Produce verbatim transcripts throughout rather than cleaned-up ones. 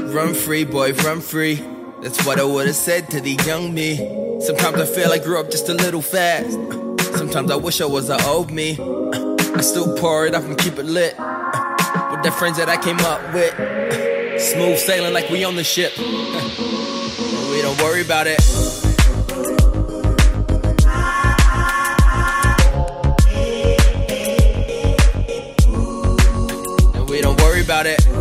Run free, boy, run free. That's what I would've said to the young me. Sometimes I feel I grew up just a little fast. Sometimes I wish I was an old me. I still pour it up and keep it lit with the friends that I came up with. Smooth sailing like we on the ship. We don't worry about it. And we don't worry about it.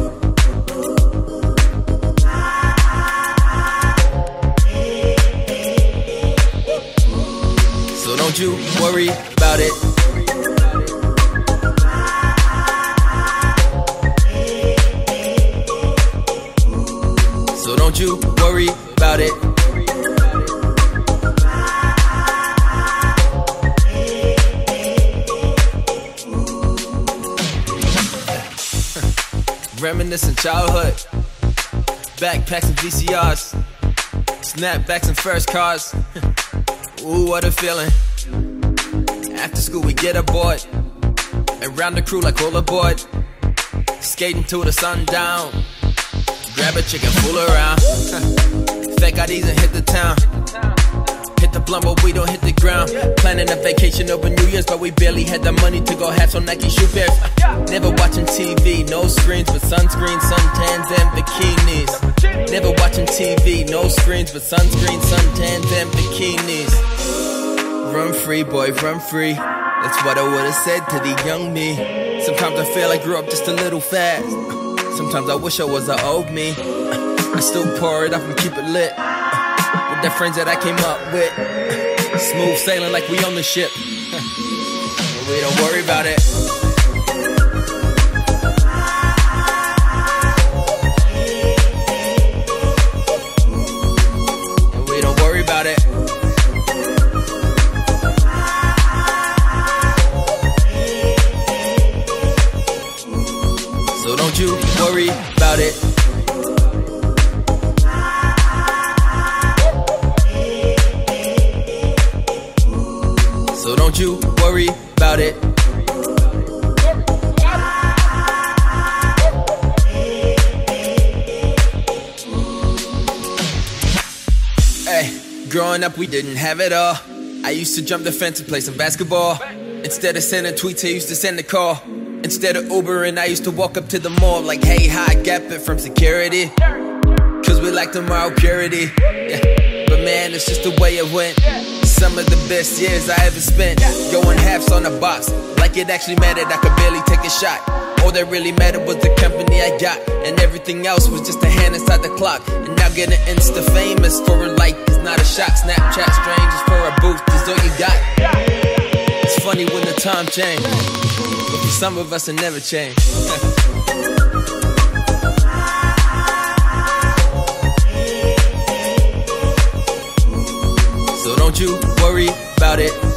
So don't you worry about it. So don't you worry about it. Reminiscing childhood, backpacks and V C Rs, snapbacks and first cars. Ooh, what a feeling. After school we get aboard and round the crew like rollerboard, skating till the sun down. Grab a chicken, fool around. Fake I Ds and hit the town. Hit the blunt but we don't hit the ground. Planning a vacation over New Year's, but we barely had the money to go have some Nike shoe pairs. Never watching T V, no screens but sunscreen, suntans and bikinis. Never watching T V, no screens but sunscreen, suntans and bikinis. Run free, boy, run free. That's what I would've said to the young me. Sometimes I feel I grew up just a little fast. Sometimes I wish I was an old me. I still pour it up and keep it lit with the friends that I came up with. Smooth sailing like we on the ship. And we don't worry about it. And we don't worry about it. So don't you worry about it. So don't you worry about it. Hey, growing up we didn't have it all. I used to jump the fence and play some basketball. Instead of sending tweets, I used to send a call. Instead of Ubering, I used to walk up to the mall like, hey, hi, gap it from security. Cause we like the moral purity. Yeah. But man, it's just the way it went. Some of the best years I ever spent. Going halves on a box, like it actually mattered, I could barely take a shot. All that really mattered was the company I got, and everything else was just a hand inside the clock. And now getting Insta famous for a like is not a shot. Snapchat strangers for a boost is all you got. It's funny when the time changed, but for some of us it never changed. So don't you worry about it.